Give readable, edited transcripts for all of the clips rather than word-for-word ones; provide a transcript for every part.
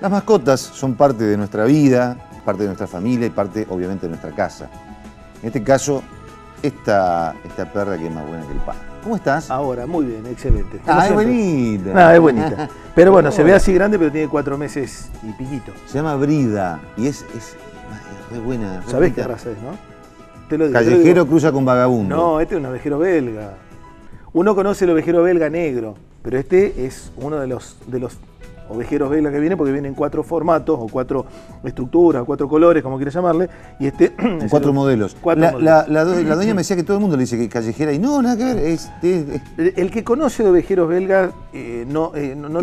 Las mascotas son parte de nuestra vida, parte de nuestra familia y parte, obviamente, de nuestra casa. En este caso, esta perra que es más buena que el pan. ¿Cómo estás? Ahora, muy bien, excelente. Ah, es bonita. Ah, es bonita. Pero bueno, se ve así grande, pero tiene 4 meses y piquito. Se llama Brida y es re buena. ¿Sabés qué raza es, no? Te lo digo. Callejero cruza con vagabundo. No, este es un ovejero belga. Uno conoce el ovejero belga negro, pero este es uno de los ovejeros belgas que viene porque viene en 4 formatos o 4 estructuras, 4 colores, como quieras llamarle, y este en 4 modelos. La dueña me decía que todo el mundo le dice que callejera y no, nada que ver. El que conoce de ovejeros belgas no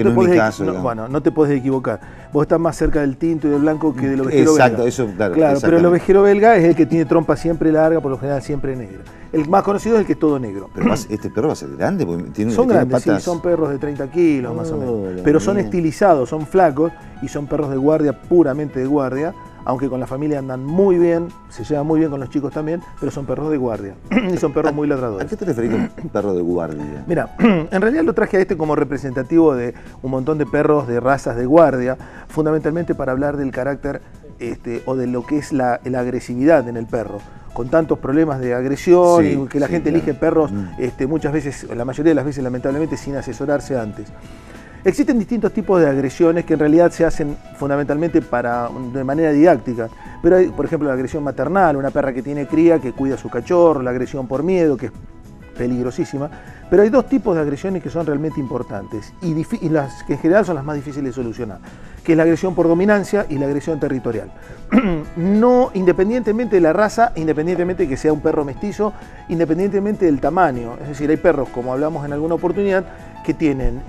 te podés equivocar. Vos estás más cerca del tinto y del blanco que del ovejero belga. Exacto, eso, claro. Pero el ovejero belga es el que tiene trompa siempre larga, por lo general siempre negra. El más conocido es el que es todo negro. Pero este perro va a ser grande, porque son grandes, patas. Sí, son perros de 30 kilos más o menos. Pero son estilizados, son flacos y son perros de guardia, puramente de guardia, aunque con la familia andan muy bien, se llevan muy bien con los chicos también, pero son perros de guardia y son perros muy ladradores. ¿A qué te referís con perro de guardia? Mira, en realidad lo traje a este como representativo de un montón de perros de razas de guardia, fundamentalmente para hablar del carácter o de lo que es la agresividad en el perro. Con tantos problemas de agresión y que la gente elige perros muchas veces, la mayoría de las veces lamentablemente sin asesorarse antes. Existen distintos tipos de agresiones que en realidad se hacen fundamentalmente de manera didáctica, pero hay, por ejemplo, la agresión maternal, una perra que tiene cría, que cuida a su cachorro, la agresión por miedo, que es peligrosísima, pero hay 2 tipos de agresiones que son realmente importantes y las que en general son las más difíciles de solucionar, que es la agresión por dominancia y la agresión territorial. No independientemente de la raza, independientemente de que sea un perro mestizo, independientemente del tamaño, es decir, hay perros, como hablamos en alguna oportunidad, que tienen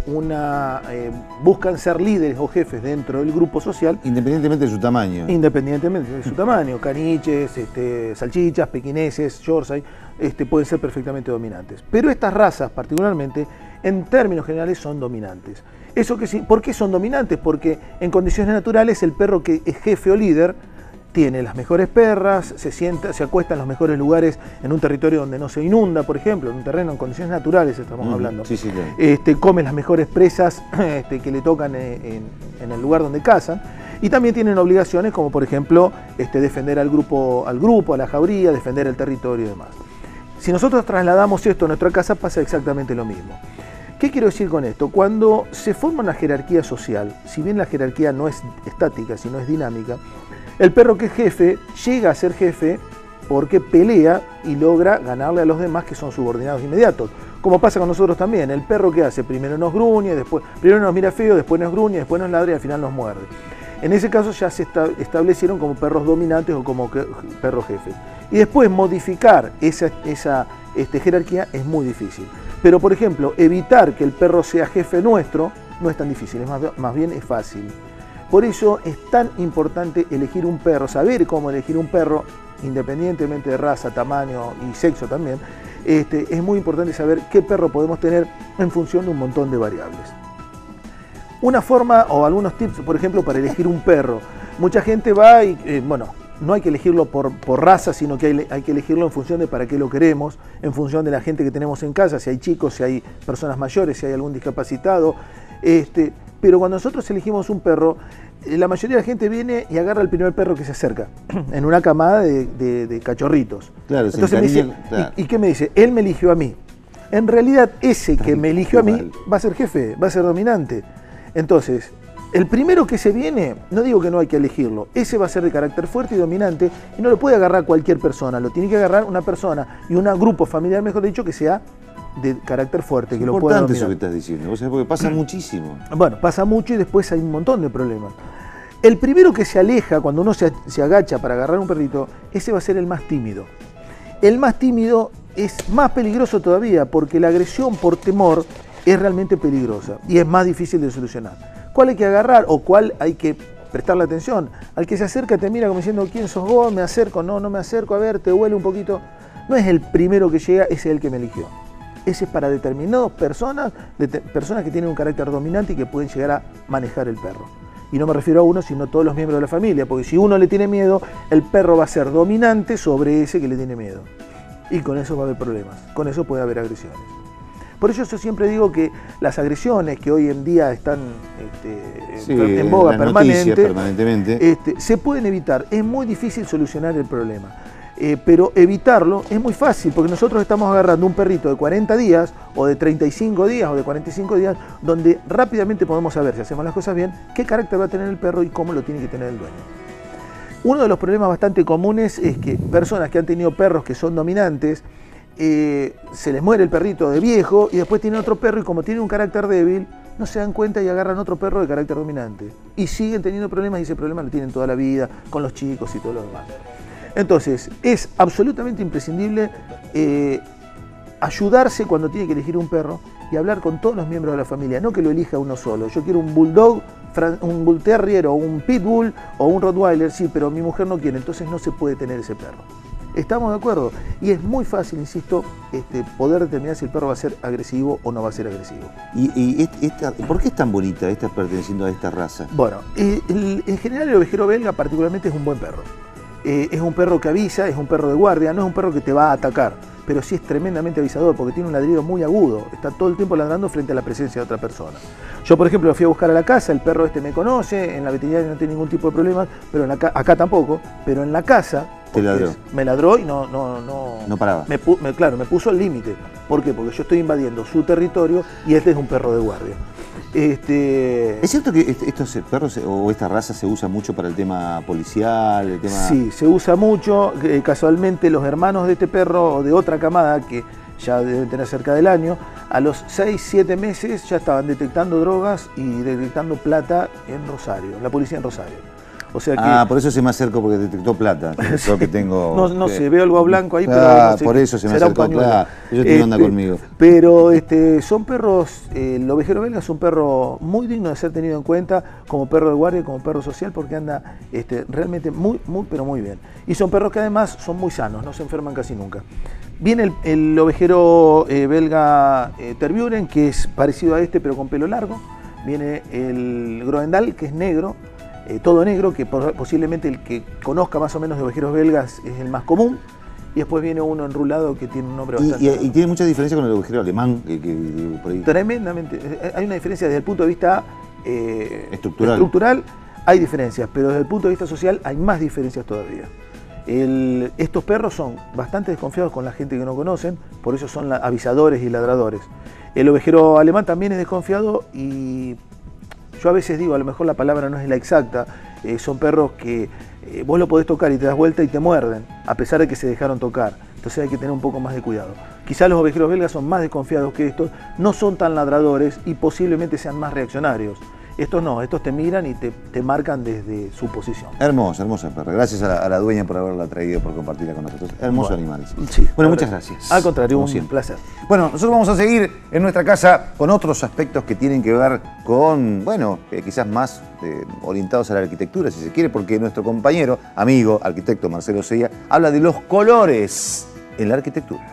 buscan ser líderes o jefes dentro del grupo social. Independientemente de su tamaño. Independientemente de su tamaño. Caniches, salchichas, pequineses, yorkshire, pueden ser perfectamente dominantes. Pero estas razas particularmente, en términos generales, son dominantes. ¿Por qué son dominantes? Porque en condiciones naturales el perro que es jefe o líder tiene las mejores perras, se acuesta en los mejores lugares en un territorio donde no se inunda, por ejemplo, en un terreno en condiciones naturales estamos hablando. Sí, claro. Come las mejores presas que le tocan en el lugar donde cazan. Y también tienen obligaciones como, por ejemplo, defender al grupo, a la jauría, defender el territorio y demás. Si nosotros trasladamos esto a nuestra casa pasa exactamente lo mismo. ¿Qué quiero decir con esto? Cuando se forma una jerarquía social, si bien la jerarquía no es estática, sino es dinámica, el perro que es jefe llega a ser jefe porque pelea y logra ganarle a los demás que son subordinados inmediatos. Como pasa con nosotros también, el perro que hace, primero nos gruñe, primero nos mira feo, después nos gruñe, después nos ladra y al final nos muerde. En ese caso ya se establecieron como perros dominantes o como perros jefes. Y después modificar esa jerarquía es muy difícil. Pero por ejemplo, evitar que el perro sea jefe nuestro no es tan difícil, más bien es fácil. Por eso es tan importante elegir un perro, saber cómo elegir un perro, independientemente de raza, tamaño y sexo también. Es muy importante saber qué perro podemos tener en función de un montón de variables. Una forma o algunos tips, por ejemplo, para elegir un perro. Mucha gente va y, no hay que elegirlo por raza, sino que hay que elegirlo en función de para qué lo queremos, en función de la gente que tenemos en casa, si hay chicos, si hay personas mayores, si hay algún discapacitado. Pero cuando nosotros elegimos un perro, la mayoría de la gente viene y agarra el primer perro que se acerca, en una camada de cachorritos. Claro, entonces me dice, claro. ¿Y qué me dice? Él me eligió a mí. En realidad, ese que me eligió a mí va a ser jefe, va a ser dominante. Entonces, el primero que se viene, no digo que no hay que elegirlo, ese va a ser de carácter fuerte y dominante y no lo puede agarrar cualquier persona, lo tiene que agarrar una persona y un grupo familiar, mejor dicho, que sea de carácter fuerte, que lo pueda dominar. Es importante eso que estás diciendo, ¿vos sabés? Porque pasa muchísimo. Bueno, pasa mucho y después hay un montón de problemas. El primero que se aleja cuando uno se agacha para agarrar un perrito, ese va a ser el más tímido. El más tímido es más peligroso todavía porque la agresión por temor es realmente peligrosa y es más difícil de solucionar. ¿Cuál hay que agarrar o cuál hay que prestarle atención? Al que se acerca te mira como diciendo, ¿quién sos vos? ¿Me acerco? No, no me acerco, a ver, te huele un poquito. No es el primero que llega, ese es el que me eligió. Ese es para determinadas personas, personas que tienen un carácter dominante y que pueden llegar a manejar el perro. Y no me refiero a uno, sino a todos los miembros de la familia, porque si uno le tiene miedo, el perro va a ser dominante sobre ese que le tiene miedo. Y con eso va a haber problemas, con eso puede haber agresiones. Por eso yo siempre digo que las agresiones que hoy en día están en boga permanentemente, se pueden evitar. Es muy difícil solucionar el problema. Pero evitarlo es muy fácil, porque nosotros estamos agarrando un perrito de 40 días, o de 35 días, o de 45 días, donde rápidamente podemos saber, si hacemos las cosas bien, qué carácter va a tener el perro y cómo lo tiene que tener el dueño. Uno de los problemas bastante comunes es que personas que han tenido perros que son dominantes, se les muere el perrito de viejo y después tienen otro perro y como tiene un carácter débil, no se dan cuenta y agarran otro perro de carácter dominante. Y siguen teniendo problemas y ese problema lo tienen toda la vida, con los chicos y todo lo demás. Entonces, es absolutamente imprescindible ayudarse cuando tiene que elegir un perro y hablar con todos los miembros de la familia, no que lo elija uno solo. Yo quiero un bulldog, un bull terrier o un pitbull o un rottweiler, sí, pero mi mujer no quiere, entonces no se puede tener ese perro. ¿Estamos de acuerdo? Y es muy fácil, insisto, poder determinar si el perro va a ser agresivo o no va a ser agresivo. ¿Por qué es tan bonita esta perteneciendo a esta raza? Bueno, en general el ovejero belga particularmente es un buen perro. Es un perro que avisa, es un perro de guardia, no es un perro que te va a atacar, pero sí es tremendamente avisador porque tiene un ladrido muy agudo, está todo el tiempo ladrando frente a la presencia de otra persona. Yo, por ejemplo, lo fui a buscar a la casa, el perro me conoce, en la veterinaria no tiene ningún tipo de problemas, pero acá tampoco, pero en la casa te ladró. Me ladró y no paraba. Claro, me puso el límite. ¿Por qué? Porque yo estoy invadiendo su territorio y este es un perro de guardia. ¿Es cierto que estos perros o esta raza se usa mucho para el tema policial? Sí, se usa mucho. Casualmente los hermanos de este perro o de otra camada, que ya deben tener cerca del año, a los 6-7 meses ya estaban detectando drogas y detectando plata en Rosario, la policía en Rosario. O sea que, por eso se me acercó, porque detectó plata. Sí, que tengo, no sé, veo algo blanco ahí, pero no sé, por eso se me acercó, claro. Yo tengo onda conmigo. Pero son perros, el ovejero belga es un perro muy digno de ser tenido en cuenta como perro de guardia y como perro social, porque anda realmente muy, pero muy bien. Y son perros que además son muy sanos, no se enferman casi nunca. Viene el ovejero belga Tervuren, que es parecido a pero con pelo largo. Viene el Groendal, que es negro, todo negro, que posiblemente el que conozca más o menos de ovejeros belgas es el más común. Y después viene uno enrulado que tiene un nombre bastante... ¿Y tiene mucha diferencia con el ovejero alemán? Por ahí. Tremendamente. Hay una diferencia desde el punto de vista estructural. Hay diferencias, pero desde el punto de vista social hay más diferencias todavía. Estos perros son bastante desconfiados con la gente que no conocen, por eso son avisadores y ladradores. El ovejero alemán también es desconfiado y yo a veces digo, a lo mejor la palabra no es la exacta, son perros que vos lo podés tocar y te das vuelta y te muerden, a pesar de que se dejaron tocar. Entonces hay que tener un poco más de cuidado. Quizás los ovejeros belgas son más desconfiados que estos, no son tan ladradores y posiblemente sean más reaccionarios. Estos no, estos te miran y te marcan desde su posición. Hermosa perra. Gracias a la dueña por haberla traído, por compartirla con nosotros. Hermosos animales. Sí, bueno, muchas gracias. Al contrario, un placer. Bueno, nosotros vamos a seguir en nuestra casa con otros aspectos que tienen que ver con, quizás más orientados a la arquitectura, si se quiere, porque nuestro compañero, amigo, arquitecto Marcelo Sella, habla de los colores en la arquitectura.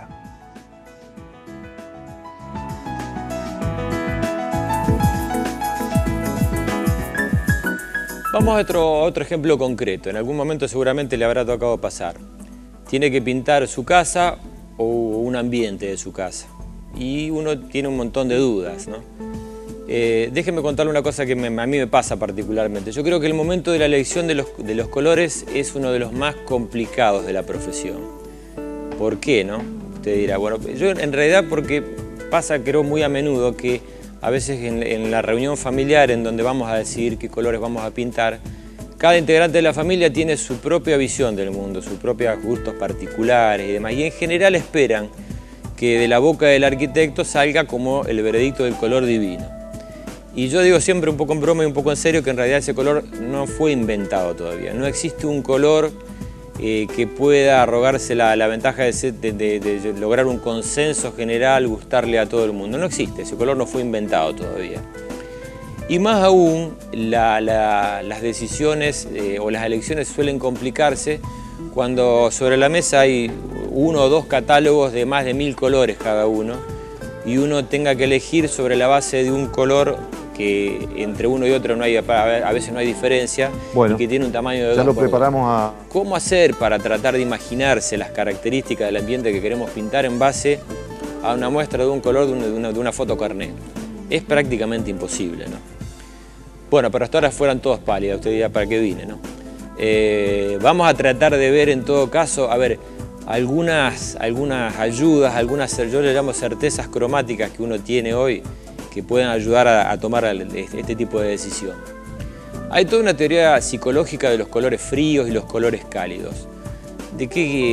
Vamos a otro ejemplo concreto. En algún momento seguramente le habrá tocado pasar. Tiene que pintar su casa o un ambiente de su casa. Y uno tiene un montón de dudas, ¿no? Déjenme contarle una cosa que a mí me pasa particularmente. Yo creo que el momento de la elección de los colores es uno de los más complicados de la profesión. ¿Por qué, no? Usted dirá, bueno, yo en realidad porque pasa, creo, muy a menudo que a veces en la reunión familiar en donde vamos a decidir qué colores vamos a pintar, cada integrante de la familia tiene su propia visión del mundo, sus propios gustos particulares y demás. Y en general esperan que de la boca del arquitecto salga como el veredicto del color divino. Y yo digo siempre un poco en broma y un poco en serio que en realidad ese color no fue inventado todavía. No existe un color que pueda arrogarse la ventaja de lograr un consenso general, gustarle a todo el mundo. No existe, ese color no fue inventado todavía. Y más aún, las decisiones o las elecciones suelen complicarse cuando sobre la mesa hay 1 o 2 catálogos de más de 1000 colores cada uno y uno tenga que elegir sobre la base de un color que entre uno y otro a veces no hay diferencia, y que tiene un tamaño de 2 ya lo por 2. preparamos a... ¿Cómo hacer para tratar de imaginarse las características del ambiente que queremos pintar en base a una muestra de un color de una foto carnet. Es prácticamente imposible, ¿no? Bueno, pero hasta ahora fueran todos pálidas, usted dirá, ¿para qué vine, no? Vamos a tratar de ver en todo caso, a ver, algunas ayudas, yo le llamo certezas cromáticas que uno tiene hoy, que pueden ayudar a tomar este tipo de decisión. Hay toda una teoría psicológica de los colores fríos y los colores cálidos. ¿De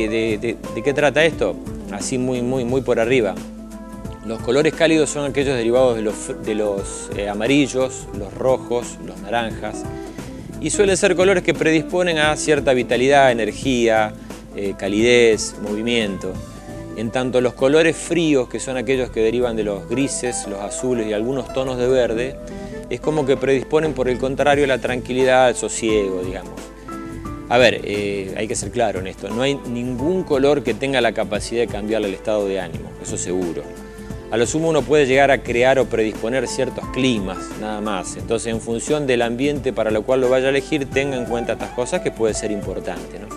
qué trata esto? Así muy por arriba. Los colores cálidos son aquellos derivados de los amarillos, los rojos, los naranjas, y suelen ser colores que predisponen a cierta vitalidad, energía, calidez, movimiento. En tanto los colores fríos, que son aquellos que derivan de los grises, los azules y algunos tonos de verde, es como que predisponen por el contrario a la tranquilidad, al sosiego, digamos. A ver, hay que ser claro en esto, no hay ningún color que tenga la capacidad de cambiarle el estado de ánimo, eso seguro. A lo sumo uno puede llegar a crear o predisponer ciertos climas, nada más. Entonces, en función del ambiente para lo cual lo vaya a elegir, tenga en cuenta estas cosas que puede ser importante, ¿no?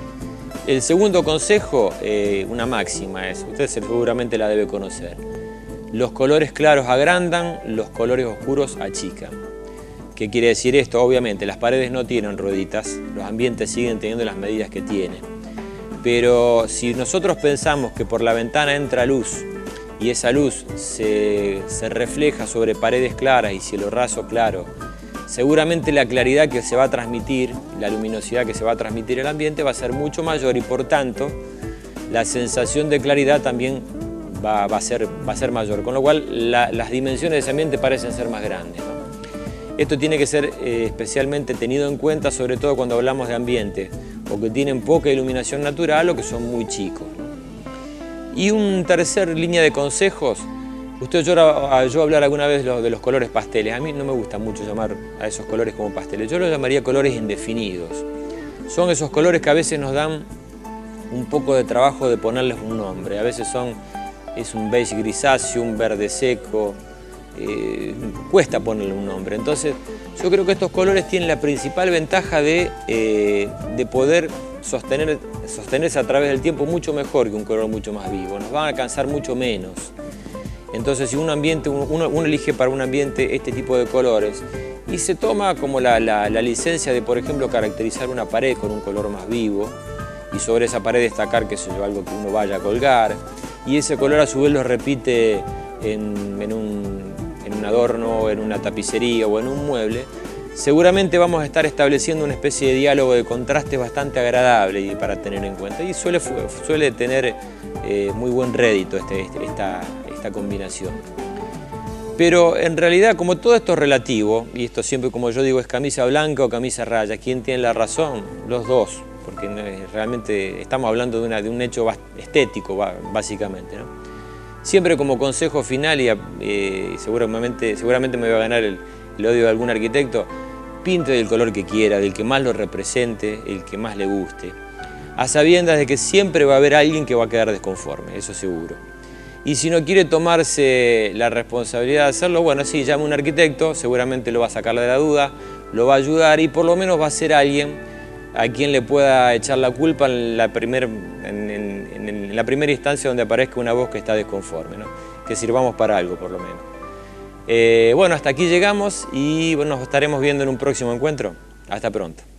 El segundo consejo, una máxima es, usted seguramente la debe conocer. Los colores claros agrandan, los colores oscuros achican. ¿Qué quiere decir esto? Obviamente, las paredes no tienen rueditas, los ambientes siguen teniendo las medidas que tienen. Pero si nosotros pensamos que por la ventana entra luz, y esa luz se refleja sobre paredes claras y cielo raso claro, seguramente la claridad que se va a transmitir, la luminosidad que se va a transmitir al ambiente va a ser mucho mayor y por tanto la sensación de claridad también va a ser mayor, con lo cual las dimensiones de ese ambiente parecen ser más grandes, ¿no? Esto tiene que ser especialmente tenido en cuenta, sobre todo cuando hablamos de ambientes o que tienen poca iluminación natural o que son muy chicos, ¿no? Y un tercer línea de consejos, yo hablar alguna vez de los colores pasteles. A mí no me gusta mucho llamar a esos colores como pasteles, yo los llamaría colores indefinidos. Son esos colores que a veces nos dan un poco de trabajo de ponerles un nombre. A veces es un beige grisáceo, un verde seco, cuesta ponerle un nombre. Entonces yo creo que estos colores tienen la principal ventaja de poder sostenerse a través del tiempo mucho mejor que un color mucho más vivo, nos van a alcanzar mucho menos. Entonces si uno elige para un ambiente este tipo de colores y se toma como la licencia de, por ejemplo, caracterizar una pared con un color más vivo y sobre esa pared destacar, qué sé yo, algo que uno vaya a colgar, y ese color a su vez lo repite en un adorno, en una tapicería o en un mueble, seguramente vamos a estar estableciendo una especie de diálogo de contraste bastante agradable para tener en cuenta, y suele tener muy buen rédito esta combinación. Pero en realidad, como todo esto es relativo, y esto siempre, como yo digo, es camisa blanca o camisa raya, ¿quién tiene la razón? Los dos, porque realmente estamos hablando de un hecho estético, básicamente, ¿no? Siempre como consejo final, y seguramente me va a ganar el odio de algún arquitecto, pinte del color que quiera, del que más lo represente, el que más le guste, a sabiendas de que siempre va a haber alguien que va a quedar desconforme, eso seguro. Y si no quiere tomarse la responsabilidad de hacerlo, bueno, sí, llame a un arquitecto, seguramente lo va a sacar de la duda, lo va a ayudar y por lo menos va a ser alguien a quien le pueda echar la culpa en la primera instancia donde aparezca una voz que está desconforme, ¿no? Que sirvamos para algo, por lo menos. Bueno, hasta aquí llegamos y bueno, nos estaremos viendo en un próximo encuentro. Hasta pronto.